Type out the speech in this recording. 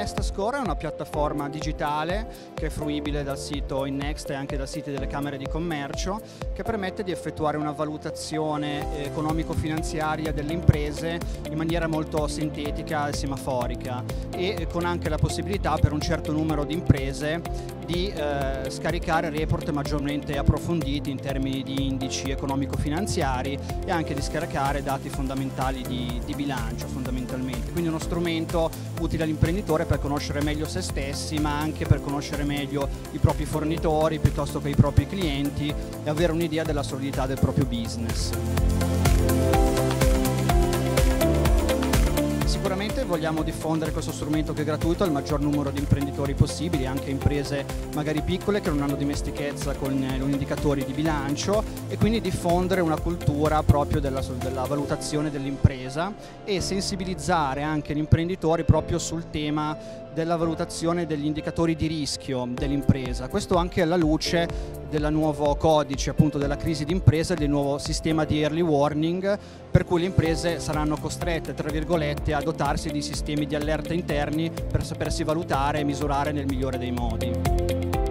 InvestScore è una piattaforma digitale che è fruibile dal sito Innext e anche dai siti delle Camere di Commercio, che permette di effettuare una valutazione economico-finanziaria delle imprese in maniera molto sintetica e semaforica, e con anche la possibilità per un certo numero di imprese di scaricare report maggiormente approfonditi in termini di indici economico-finanziari e anche di scaricare dati fondamentali di bilancio fondamentalmente. Quindi uno strumento utile all'imprenditore per conoscere meglio se stessi, ma anche per conoscere meglio i propri fornitori piuttosto che i propri clienti e avere un'idea della solidità del proprio business. Sicuramente vogliamo diffondere questo strumento che è gratuito al maggior numero di imprenditori possibili, anche imprese magari piccole che non hanno dimestichezza con gli indicatori di bilancio, e quindi diffondere una cultura proprio della valutazione dell'impresa e sensibilizzare anche gli imprenditori proprio sul tema della valutazione degli indicatori di rischio dell'impresa. Questo anche alla luce del nuovo codice appunto della crisi d'impresa e del nuovo sistema di early warning, per cui le imprese saranno costrette, tra virgolette, a dotarsi di sistemi di allerta interni per sapersi valutare e misurare nel migliore dei modi.